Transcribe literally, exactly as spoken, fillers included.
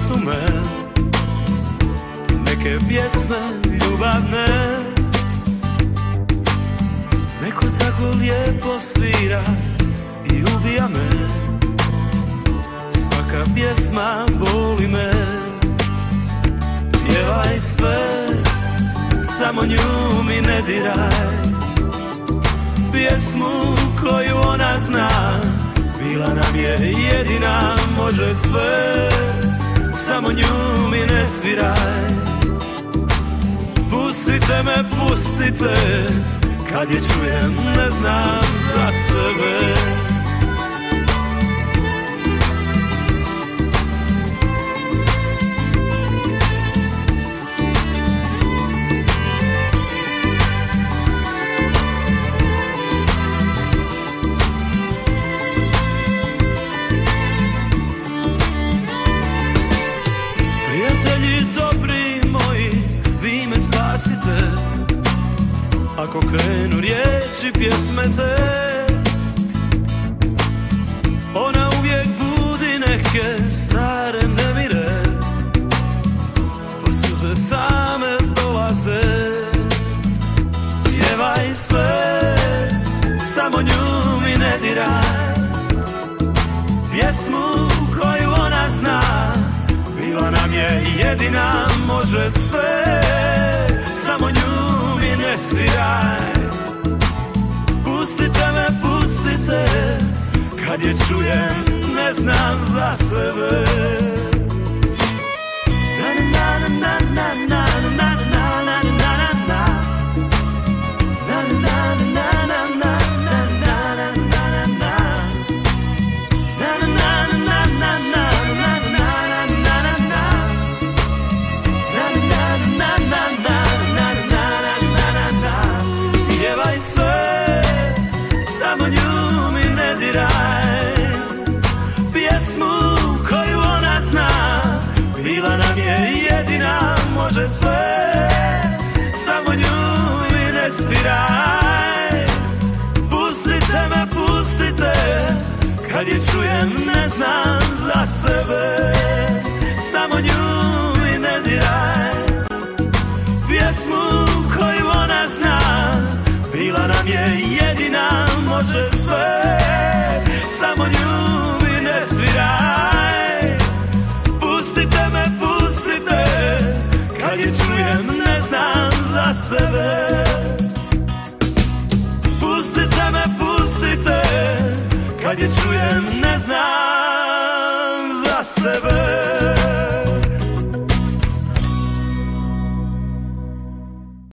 su me neke pjesme ljubavne. Neko tako lijepo svira i ubija me. Svaka pjesma boli me. Pjevaj sve, samo nju mi ne diraj. Pjesmu koju ona zna, bila nam je jedina, može sve, samo nju mi ne sviraj. Pustite me, pustite, kad je čujem ne znam za sebe. Ako krenu riječi pjesme te, ona uvijek budi neke stare nemire. U suze same dolaze. Pjevaj sve, samo nju mi ne diraj. Pjesmu koju ona zna, bila nam je jedina, može sve, samo nju mi ne sviraj. Pustite me, pustite, kad je čujem ne znam za sebe. Na na na na na na na na na na. Na na na na na na na na na na. Na na na na na na na na na na. Na na na na na. Pjevaj sve, samo nju mi ne diraj. Pjesmu koju ona zna, bila nam je jedina, može sve, samo nju mi ne sviraj. Pustite me, pustite, kad je čujem ne znam za sebe, samo nju mi ne diraj. Pjesmu koju ona zna, bila nam je jedina, može sve, samo nju mi ne sviraj. Pustite me, pustite, kad je čujem ne znam za sebe. Pustite me, pustite, kad je čujem ne znam za sebe.